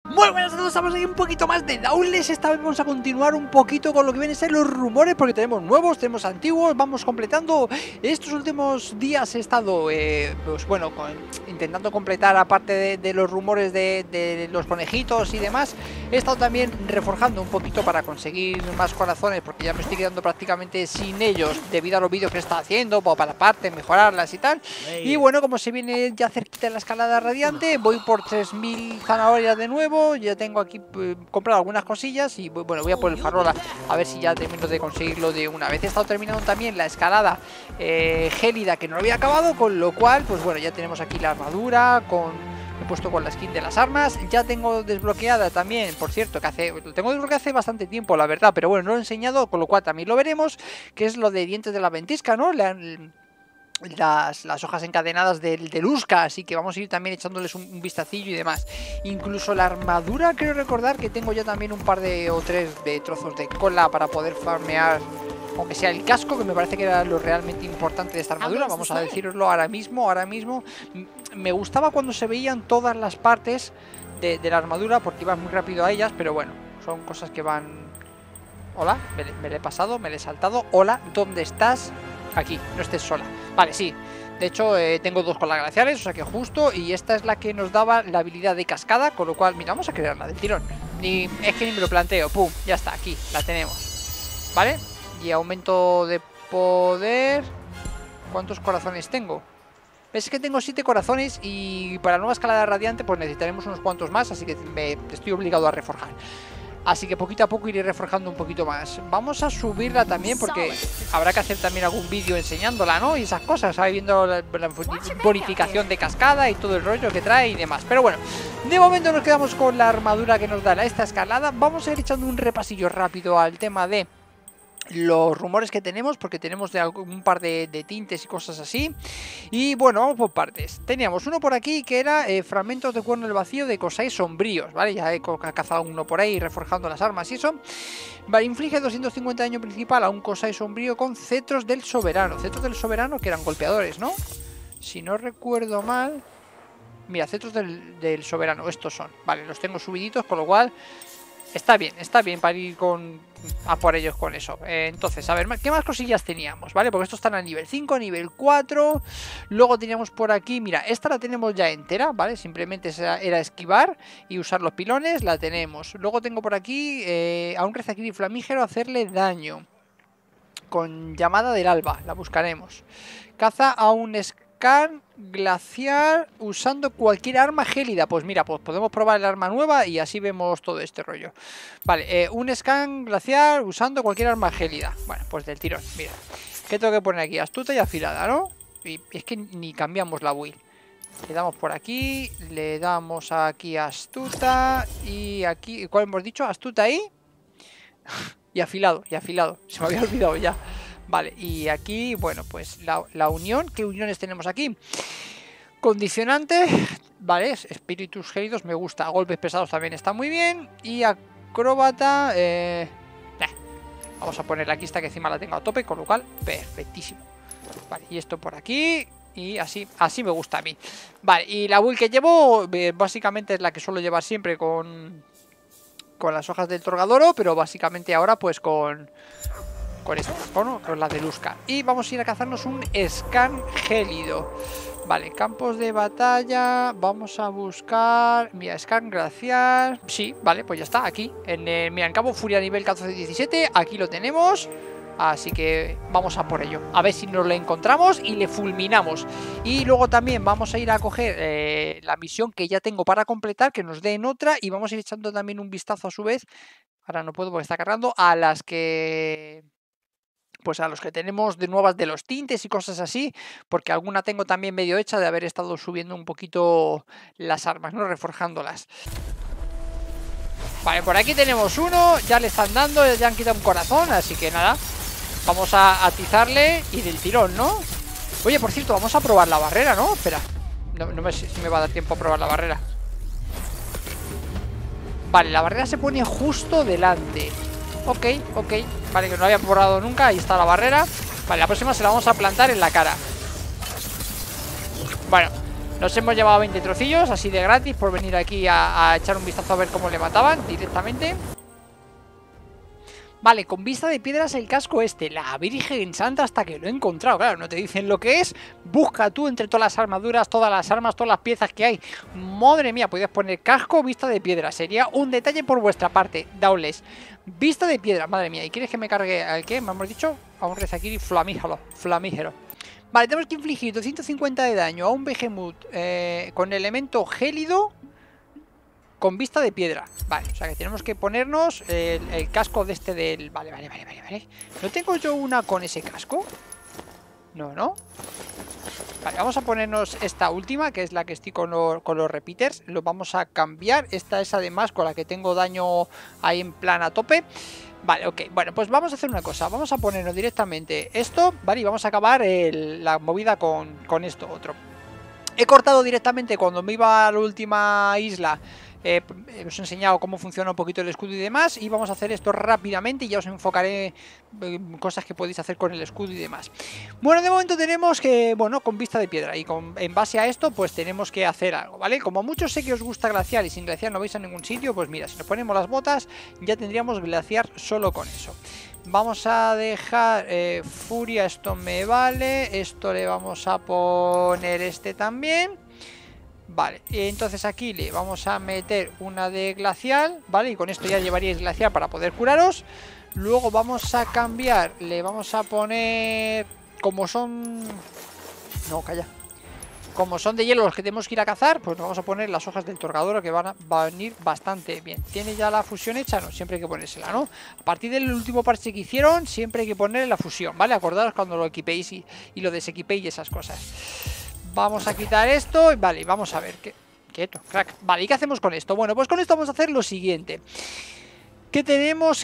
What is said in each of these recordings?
Muy buenas a todos, estamos aquí un poquito más de Dauntless. Esta vez vamos a continuar un poquito con lo que vienen a ser los rumores, porque tenemos nuevos, tenemos antiguos, vamos completando. Estos últimos días he estado, pues bueno, intentando completar, aparte de los rumores de los conejitos y demás. He estado también reforjando un poquito para conseguir más corazones, porque ya me estoy quedando prácticamente sin ellos debido a los vídeos que he estado haciendo, para parte, mejorarlas y tal. Y bueno, como se viene ya cerquita de la escalada radiante, voy por 3000 zanahorias de nuevo. Ya tengo aquí comprado algunas cosillas y bueno, voy a por el farol a ver si ya termino de conseguirlo de una vez. He estado terminando también la escalada gélida, que no lo había acabado, con lo cual pues bueno, ya tenemos aquí la armadura he puesto con la skin de las armas. Ya tengo desbloqueada también, por cierto, lo tengo desbloqueado hace bastante tiempo, la verdad, pero bueno, no lo he enseñado, con lo cual también lo veremos, que es lo de dientes de la ventisca, ¿no? Las hojas encadenadas del Lusca, así que vamos a ir también echándoles un vistacillo y demás. Incluso la armadura, creo recordar que tengo ya también un par o tres de trozos de cola para poder farmear, aunque sea el casco, que me parece que era lo realmente importante de esta armadura. Vamos a deciroslo ahora mismo. Me gustaba cuando se veían todas las partes de la armadura, porque iba muy rápido a ellas, pero bueno, son cosas que van... Hola, me le he pasado, me le he saltado. Hola, ¿dónde estás? Aquí, no estés sola. Vale, sí. De hecho, tengo dos colas glaciares, o sea que justo. Y esta es la que nos daba la habilidad de cascada, con lo cual, mira, vamos a crearla del tirón. Es que ni me lo planteo. Pum, ya está, aquí, la tenemos. Vale, y aumento de poder. ¿Cuántos corazones tengo? Ves que tengo 7 corazones y para la nueva escalada radiante pues necesitaremos unos cuantos más, así que estoy obligado a reforjar. Así que poquito a poco iré reforjando un poquito más. Vamos a subirla también porque habrá que hacer también algún vídeo enseñándola, ¿no? Y esas cosas, ¿sabes? Viendo la bonificación de cascada y todo el rollo que trae y demás. Pero bueno, de momento nos quedamos con la armadura que nos da esta escalada. Vamos a ir echando un repasillo rápido al tema de los rumores que tenemos, porque tenemos un par de tintes y cosas así. Y bueno, vamos por partes. Teníamos uno por aquí que era fragmentos de cuerno del vacío de Kosai sombríos, ¿vale? Ya he cazado uno por ahí reforjando las armas y eso. Vale, inflige 250 daño principal a un Kosai sombrío con cetros del soberano. Cetros del soberano que eran golpeadores, ¿no? Si no recuerdo mal. Mira, cetros del soberano, estos son. Vale, los tengo subiditos, con lo cual... Está bien para ir a por ellos con eso. Entonces, a ver, ¿qué más cosillas teníamos? ¿Vale? Porque estos están a nivel 5, nivel 4. Luego teníamos por aquí, mira, esta la tenemos ya entera, ¿vale? Simplemente era esquivar y usar los pilones, la tenemos. Luego tengo por aquí a un rezaquiri flamígero hacerle daño. Con llamada del alba, la buscaremos. Caza a un Scan glaciar usando cualquier arma gélida. Pues mira, pues podemos probar el arma nueva y así vemos todo este rollo. Vale, un Scan glaciar usando cualquier arma gélida. Bueno, pues del tirón, mira. ¿Qué tengo que poner aquí? Astuta y afilada, ¿no? Y es que ni cambiamos la build. Le damos por aquí, le damos aquí astuta y aquí, ¿cuál hemos dicho? Astuta ahí y afilado, se me había olvidado ya. Vale, y aquí, bueno, pues la unión. ¿Qué uniones tenemos aquí? Condicionante, vale, espíritus gélidos me gusta. Golpes pesados también está muy bien. Y acróbata, vamos a ponerla aquí, esta que encima la tengo a tope, con lo cual, perfectísimo. Vale, y esto por aquí. Y así me gusta a mí. Vale, y la build que llevo, básicamente es la que suelo llevar siempre con las hojas del Torgadoro, pero básicamente ahora pues con esto, ¿no? Con la de Lusca. Y vamos a ir a cazarnos un Scan gélido. Vale, campos de batalla. Vamos a buscar... Mira, Scan glaciar. Sí, vale, pues ya está, aquí mira, en Cabo Furia nivel 14-17. Aquí lo tenemos. Así que vamos a por ello. A ver si nos lo encontramos y le fulminamos. Y luego también vamos a ir a coger la misión que ya tengo para completar, que nos den otra. Y vamos a ir echando también un vistazo a su vez. Ahora no puedo porque está cargando. A las que... Pues a los que tenemos de nuevas de los tintes y cosas así, porque alguna tengo también medio hecha de haber estado subiendo un poquito las armas, ¿no? Reforjándolas. Vale, por aquí tenemos uno, ya le están dando, ya han quitado un corazón, así que nada, vamos a atizarle y del tirón, ¿no? Oye, por cierto, vamos a probar la barrera, ¿no? Espera, no sé si me va a dar tiempo a probar la barrera. Vale, la barrera se pone justo delante. Ok, vale, que no la había probado nunca. Ahí está la barrera. Vale, la próxima se la vamos a plantar en la cara. Bueno, Nos hemos llevado 20 trocillos, así de gratis, por venir aquí a echar un vistazo a ver cómo le mataban directamente. Vale, con vista de piedras el casco este, la Virgen Santa, hasta que lo he encontrado. Claro, no te dicen lo que es. Busca tú entre todas las armaduras, todas las armas, todas las piezas que hay. Madre mía, podías poner casco, vista de piedra. Sería un detalle por vuestra parte, Daules. Vista de piedra, madre mía. ¿Y quieres que me cargue al qué? ¿Me hemos dicho? A un Rezakiri flamígero. Vale, tenemos que infligir 250 de daño a un Behemoth con elemento gélido con vista de piedra. Vale, o sea que tenemos que ponernos el casco de este del... Vale. ¿No tengo yo una con ese casco? No. Vale, vamos a ponernos esta última, que es la que estoy con los repeaters. Lo vamos a cambiar. Esta es además con la que tengo daño ahí en plan a tope. Vale, ok. Bueno, pues vamos a hacer una cosa. Vamos a ponernos directamente esto, ¿vale? Y vamos a acabar la movida con esto otro. He cortado directamente cuando me iba a la última isla. Os he enseñado cómo funciona un poquito el escudo y demás. Y vamos a hacer esto rápidamente y ya os enfocaré en cosas que podéis hacer con el escudo y demás. Bueno, de momento tenemos que, bueno, con vista de piedra. Y en base a esto, pues tenemos que hacer algo, ¿vale? Como muchos sé que os gusta glaciar y sin glaciar no vais a ningún sitio, pues mira, si nos ponemos las botas ya tendríamos glaciar solo con eso. Vamos a dejar furia, esto me vale. Esto le vamos a poner este también. Vale, entonces aquí le vamos a meter una de glacial, ¿vale? Y con esto ya llevaríais glacial para poder curaros. Luego vamos a cambiar, le vamos a poner... Como son... No, calla. Como son de hielo los que tenemos que ir a cazar, pues nos vamos a poner las hojas del Torgadoro, que van a venir bastante bien. ¿Tiene ya la fusión hecha? No, siempre hay que ponérsela, ¿no? A partir del último parche que hicieron, siempre hay que ponerle la fusión, ¿vale? Acordaros cuando lo equipéis y lo desequipéis y esas cosas. Vamos a quitar esto, vale, vamos a ver, quieto, crack. Vale, ¿y qué hacemos con esto? Bueno, pues con esto vamos a hacer lo siguiente. ¿Qué tenemos?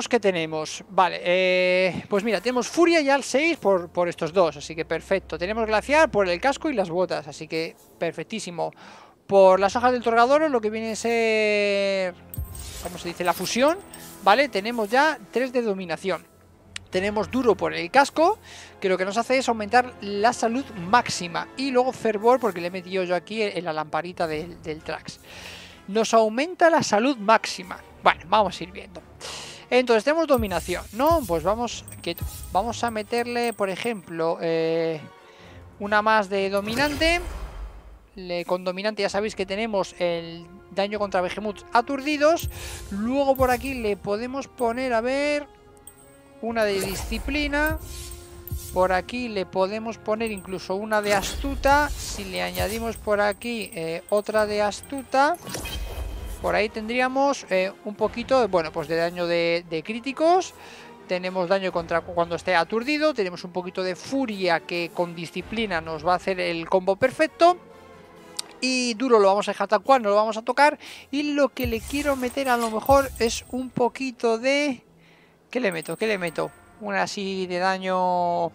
Vale, pues mira, tenemos furia ya al 6 por estos dos, así que perfecto. Tenemos glaciar por el casco y las botas, así que perfectísimo. Por las hojas del Torgadoro, lo que viene a ser, ¿cómo se dice? La fusión, ¿vale? Tenemos ya 3 de dominación. Tenemos duro por el casco, que lo que nos hace es aumentar la salud máxima. Y luego fervor, porque le he metido yo aquí en la lamparita del Trax. Nos aumenta la salud máxima. Bueno, vamos a ir viendo. Entonces tenemos dominación, ¿no? Pues vamos a meterle, por ejemplo, una más de dominante. Con dominante ya sabéis que tenemos el daño contra Behemoths aturdidos. Luego por aquí le podemos poner, a ver... Una de disciplina. Por aquí le podemos poner incluso una de astuta. Si le añadimos por aquí otra de astuta, por ahí tendríamos un poquito, bueno, pues de daño de críticos. Tenemos daño contra cuando esté aturdido. Tenemos un poquito de furia que con disciplina nos va a hacer el combo perfecto. Y duro lo vamos a dejar tal cual, no lo vamos a tocar. Y lo que le quiero meter a lo mejor es un poquito de... ¿Qué le meto? Una así de daño...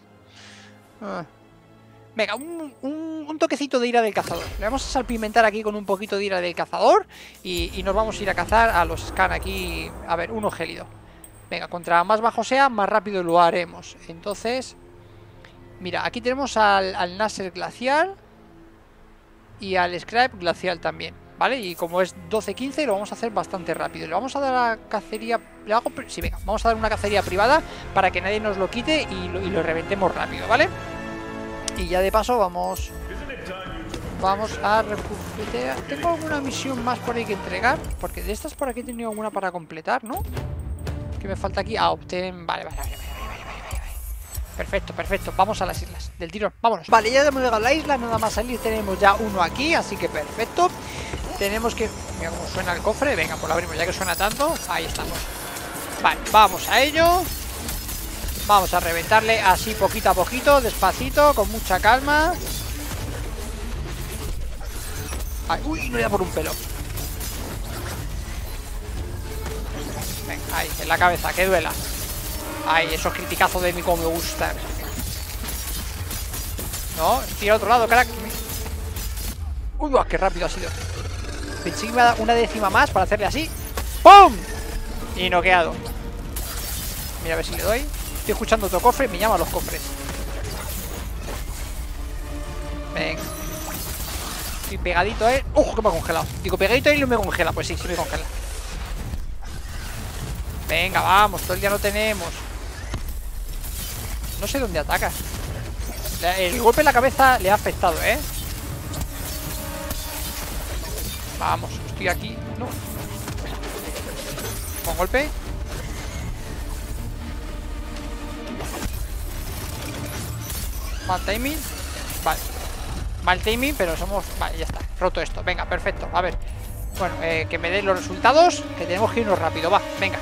Venga, un toquecito de ira del cazador. Le vamos a salpimentar aquí con un poquito de ira del cazador. Y nos vamos a ir a cazar a los Scan aquí. A ver, uno gélido. Venga, contra más bajo sea, más rápido lo haremos. Entonces, mira, aquí tenemos al Nasser glacial. Y al Scribe glacial también, ¿vale? Y como es 12-15 lo vamos a hacer bastante rápido. Le vamos a dar a cacería... Sí, venga, vamos a dar una cacería privada para que nadie nos lo quite y lo reventemos rápido, ¿vale? Y ya de paso vamos a recuperar. ¿Tengo alguna misión más por ahí que entregar? Porque de estas por aquí he tenido alguna para completar, ¿no? ¿Qué me falta aquí? Ah, obtén... Vale. Perfecto, vamos a las islas del tirón, vámonos. Vale, ya hemos llegado a la isla, nada más salir tenemos ya uno aquí, así que perfecto. Tenemos que... Mira cómo suena el cofre, venga, pues lo abrimos ya que suena tanto. Ahí estamos. Vale, vamos a ello. Vamos a reventarle así poquito a poquito, despacito, con mucha calma. Ay, uy, no era por un pelo. Venga, ahí, en la cabeza, que duela. Ay, esos criticazos de mí como me gustan. No, tira al otro lado, crack. Uy, qué rápido ha sido. Pensé que me iba a dar una décima más para hacerle así. ¡Pum! Y noqueado. Mira a ver si le doy. Estoy escuchando otro cofre, me llaman los cofres. Venga. Estoy pegadito a él. ¡Ojo, que me ha congelado! Digo, pegadito a él y me congela. Pues sí, sí me congela. Venga, vamos, todo el día no tenemos. No sé dónde ataca. El golpe en la cabeza le ha afectado, ¿eh? Vamos, estoy aquí. No. Con golpe. Mal timing. Vale. Mal timing, pero somos... Vale, ya está. Roto esto. Venga, perfecto. A ver. Bueno, que me den los resultados. Que tenemos que irnos rápido. Va, venga.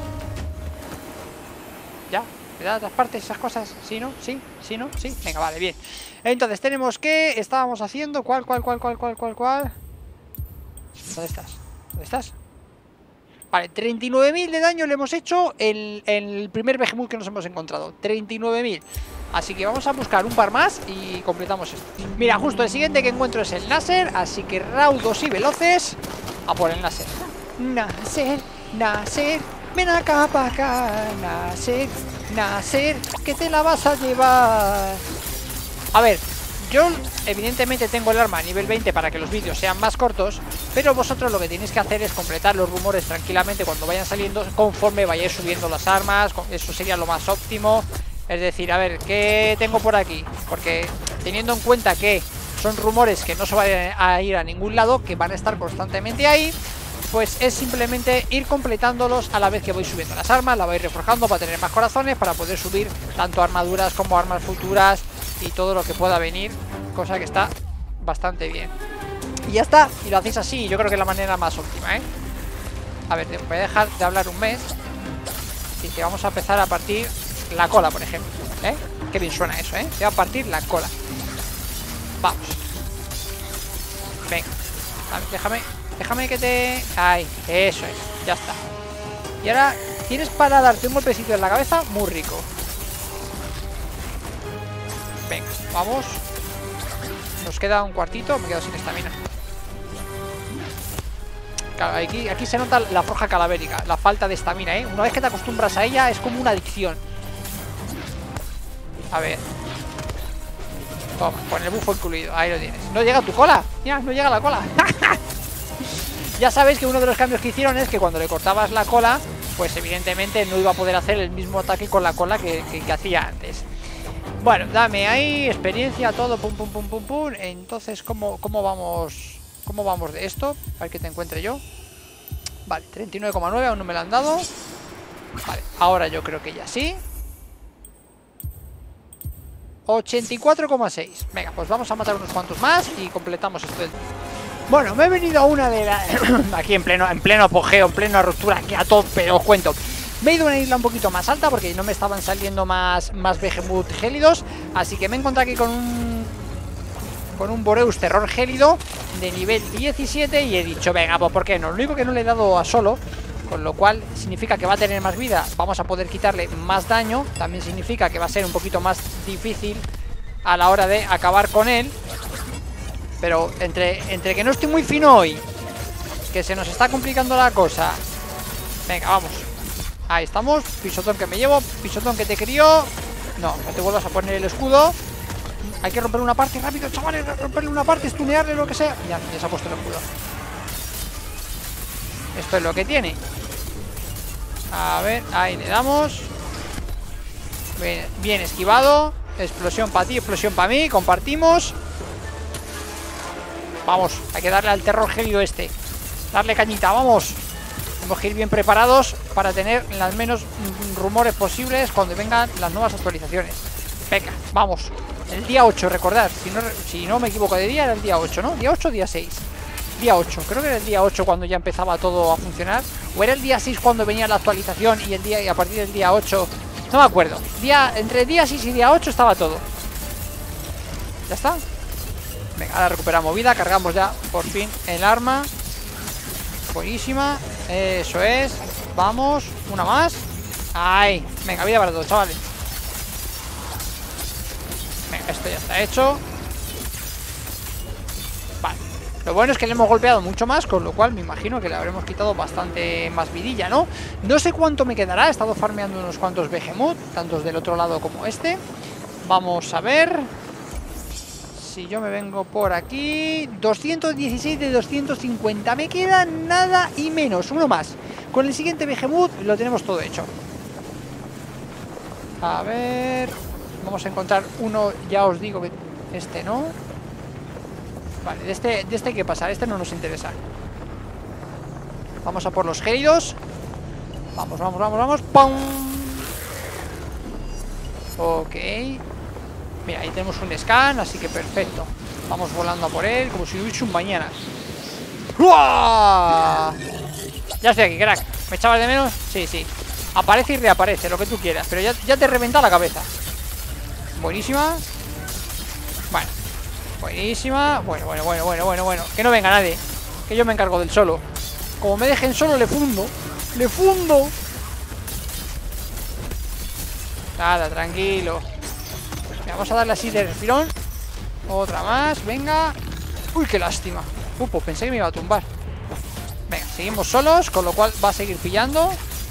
¿Ya? ¿Me da las partes, esas cosas? ¿Sí, no? ¿Sí? ¿Sí, no? ¿Sí? Venga, vale, bien. Entonces tenemos que... Estábamos haciendo... ¿Cuál? ¿Dónde estás? ¿Dónde estás? Vale, 39.000 de daño le hemos hecho el primer Behemoth que nos hemos encontrado. 39.000. Así que vamos a buscar un par más y completamos esto. Mira, justo el siguiente que encuentro es el Nasser. Así que raudos y veloces a por el Nasser. Nasser, ven acá para acá. Nasser, que te la vas a llevar. A ver, yo evidentemente tengo el arma a nivel 20 para que los vídeos sean más cortos, pero vosotros lo que tenéis que hacer es completar los rumores tranquilamente cuando vayan saliendo, conforme vayáis subiendo las armas. Eso sería lo más óptimo. Es decir, a ver, ¿qué tengo por aquí? Porque teniendo en cuenta que son rumores que no se van a ir a ningún lado, que van a estar constantemente ahí, pues es simplemente ir completándolos a la vez que voy subiendo las armas. La voy reforjando para tener más corazones, para poder subir tanto armaduras como armas futuras y todo lo que pueda venir, cosa que está bastante bien. Y ya está, y lo hacéis así, yo creo que es la manera más óptima, ¿eh? A ver, voy a dejar de hablar un mes y que vamos a empezar a partir la cola, por ejemplo, ¿eh? Qué bien suena eso, ¿eh? Te va a partir la cola. Vamos. Venga, déjame que te... Ahí, eso es, ya está. Y ahora tienes para darte un golpecito en la cabeza muy rico. Venga, vamos. Nos queda un cuartito. Me quedo sin estamina. Claro, aquí se nota la forja calavérica, la falta de estamina, ¿eh? Una vez que te acostumbras a ella es como una adicción. A ver. Toma, con el bufo incluido. Ahí lo tienes. No llega tu cola. Mira, no llega la cola. Ya sabéis que uno de los cambios que hicieron es que cuando le cortabas la cola, pues evidentemente no iba a poder hacer el mismo ataque con la cola que hacía antes. Bueno, dame ahí experiencia, todo, pum, pum, pum, pum, pum. Entonces, ¿cómo vamos de esto? A ver que te encuentre yo. Vale, 39,9, aún no me lo han dado. Vale, ahora yo creo que ya sí. 84,6. Venga, pues vamos a matar unos cuantos más y completamos esto. Bueno, me he venido a una de las... aquí en pleno apogeo, en plena ruptura, aquí a tope, os cuento. Me he ido a una isla un poquito más alta porque no me estaban saliendo más Behemoth gélidos. Así que me he encontrado aquí con un Boreus terror gélido de nivel 17 y he dicho, venga, pues ¿por qué no? Lo único que no le he dado a solo, con lo cual significa que va a tener más vida, vamos a poder quitarle más daño. También significa que va a ser un poquito más difícil a la hora de acabar con él. Pero entre que no estoy muy fino hoy, que se nos está complicando la cosa. Venga, vamos. Ahí estamos, pisotón que me llevo, pisotón que te crió. No te vuelvas a poner el escudo. Hay que romper una parte, rápido, chavales, romperle una parte, stunearle, lo que sea. Ya se ha puesto el escudo. Esto es lo que tiene. A ver, ahí le damos. Bien esquivado. Explosión para ti, explosión para mí. Compartimos. Vamos, hay que darle al terror gélido este. Darle cañita, vamos. Tenemos que ir bien preparados para tener las menos rumores posibles cuando vengan las nuevas actualizaciones. Venga, vamos. El día 8, recordad, si no me equivoco de día, era el día 8, ¿no? ¿Día 8 o día 6? Día 8, creo que era el día 8 cuando ya empezaba todo a funcionar. O era el día 6 cuando venía la actualización y a partir del día 8... No me acuerdo. Entre día 6 y día 8 estaba todo. ¿Ya está? Venga, ahora recuperamos vida, cargamos ya por fin el arma. Buenísima. Eso es. Vamos, una más. Ahí, venga, vida para todos, chavales. Venga, esto ya está hecho. Vale, lo bueno es que le hemos golpeado mucho más, con lo cual me imagino que le habremos quitado bastante más vidilla, ¿no? No sé cuánto me quedará, he estado farmeando unos cuantos Behemoth, tantos del otro lado como este. Vamos a ver. si yo me vengo por aquí, 216 de 250, me queda nada y menos, uno más. Con el siguiente Behemoth lo tenemos todo hecho. A ver, vamos a encontrar uno, ya os digo que este no. Vale, de este hay que pasar, este no nos interesa. Vamos a por los gélidos. Vamos, vamos, vamos, vamos. ¡Pum! Ok. Mira, ahí tenemos un scan, así que perfecto. Vamos volando a por él, como si no hubiese un mañana. ¡Uah! Ya estoy aquí, crack. ¿Me echabas de menos? Sí, sí. Aparece y reaparece, lo que tú quieras. Pero ya te reventa la cabeza. Buenísima. Bueno. Buenísima. Bueno. Que no venga nadie. Que yo me encargo del solo. Como me dejen solo, le fundo. ¡Le fundo! Nada, tranquilo. Vamos a darle así de refilón. Otra más, venga. Uy, qué lástima. Pues pensé que me iba a tumbar. Venga, seguimos solos, con lo cual va a seguir pillando.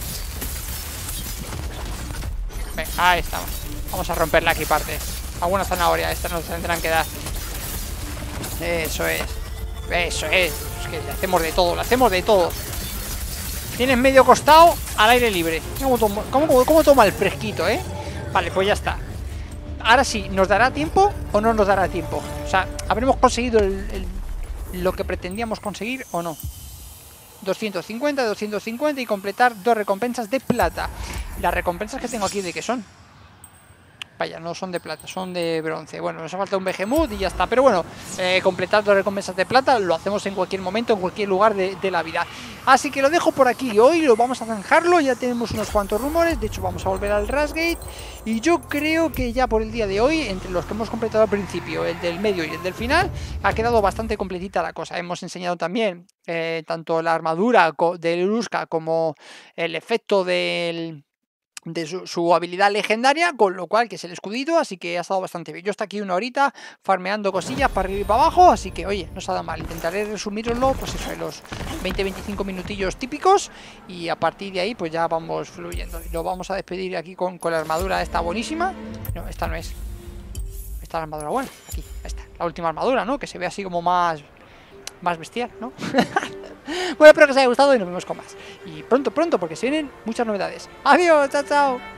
Venga, ahí estamos. Vamos a romperla aquí parte. Alguna zanahoria, estas nos tendrán que dar. Eso es. Eso es. Es que le hacemos de todo, le hacemos de todo. Tienes medio costado al aire libre. ¿Cómo toma el fresquito, Vale, pues ya está. Ahora sí, ¿nos dará tiempo o no nos dará tiempo? O sea, ¿habremos conseguido lo que pretendíamos conseguir o no? 250, 250 y completar 2 recompensas de plata. Las recompensas que tengo aquí, ¿de qué son? Vaya, no son de plata, son de bronce. Bueno, nos ha faltado un Behemoth y ya está. Pero bueno, completar 2 recompensas de plata lo hacemos en cualquier momento, en cualquier lugar de la vida. Así que lo dejo por aquí. Hoy lo vamos a zanjarlo. Ya tenemos unos cuantos rumores. De hecho, vamos a volver al Rashgate. Y yo creo que ya por el día de hoy, entre los que hemos completado al principio, el del medio y el del final, ha quedado bastante completita la cosa. Hemos enseñado también tanto la armadura de Leruska como el efecto de su habilidad legendaria, con lo cual que es el escudito, así que ha estado bastante bien. Yo estoy aquí una horita farmeando cosillas para arriba y para abajo, así que oye, no se ha dado mal. Intentaré resumiroslo, pues eso, en los 20-25 minutillos típicos, y a partir de ahí pues ya vamos fluyendo. Y lo vamos a despedir aquí con la armadura esta buenísima. No, esta no es. Esta es la armadura buena, aquí, esta, la última armadura, ¿no? Que se ve así como más bestial, ¿no? Bueno, espero que os haya gustado y nos vemos con más. Y pronto, porque se vienen muchas novedades. Adiós, chao, chao.